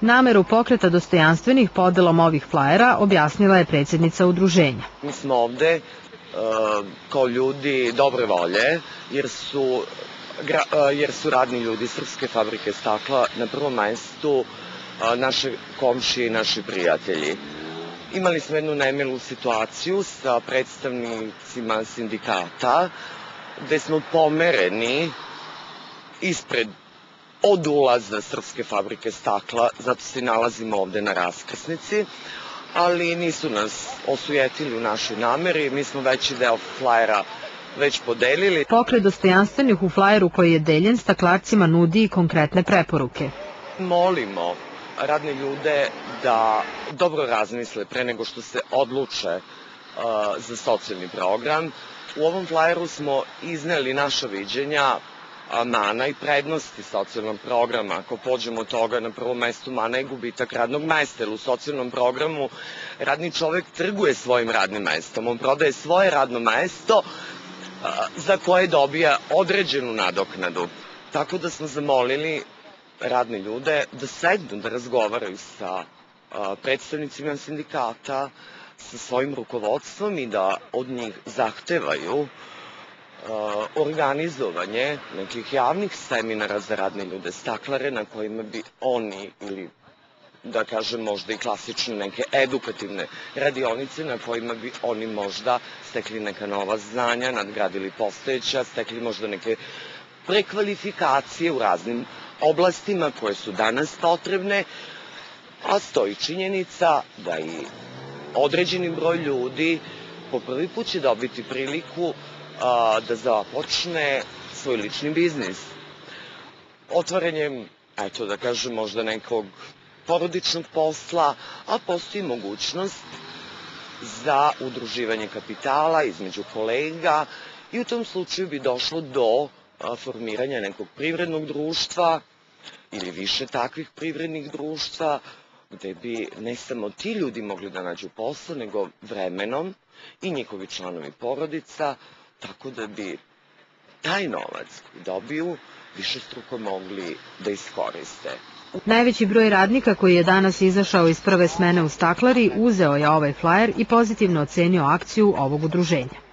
Nameru pokreta dostojanstvenih podelom ovih flajera objasnila je predsjednica udruženja. Mi smo ovde kao ljudi dobre volje, jer su radni ljudi Srpske fabrike stakla na prvom mestu naše komšije i naši prijatelji. Imali smo jednu nemilu situaciju sa predstavnicima sindikata, gde smo pomereni od ulaza Srpske fabrike stakla, zato se nalazimo ovde na raskrsnici, ali nisu nas osujetili u našoj nameri, mi smo veći deo flajera već podelili. Pokret dostojanstvenih u flajeru koji je deljen staklarcima nudi i konkretne preporuke. Molimo radne ljude da dobro razmisle pre nego što se odluče za socijalni program. U ovom flajeru smo izneli naša viđenja mana i prednosti socijalnog programa. Ako pođemo od toga, na prvom mestu mana je gubitak radnog mesta, jer u socijalnom programu radni čovek trguje svojim radnim mestom. On prodaje svoje radno mesto za koje dobija određenu nadoknadu. Tako da smo zamolili radne ljude da sednu, da razgovaraju sa predstavnicima sindikata, sa svojim rukovodstvom i da od njih zahtevaju organizovanje nekih javnih seminara za radne ljude staklare na kojima bi oni, ili da kažem možda i klasične neke edukativne radionice na kojima bi oni možda stekli neka nova znanja, nadgradili postojeća, stekli možda neke prekvalifikacije u raznim oblastima koje su danas potrebne, a stoji činjenica da i određeni broj ljudi po prvi put će dobiti priliku da započne svoj lični biznis. Otvaranjem, eto da kažem, možda nekog porodičnog posla, a postoji mogućnost za udruživanje kapitala između kolega i u tom slučaju bi došlo do formiranja nekog privrednog društva ili više takvih privrednih društva gde bi ne samo ti ljudi mogli da nađu posao, nego vremenom i njihovi članovi porodica, tako da bi taj novac koji dobiju višestruko mogli da iskoriste. Najveći broj radnika koji je danas izašao iz prve smene u staklari uzeo je ovaj flajer i pozitivno ocenio akciju ovog udruženja.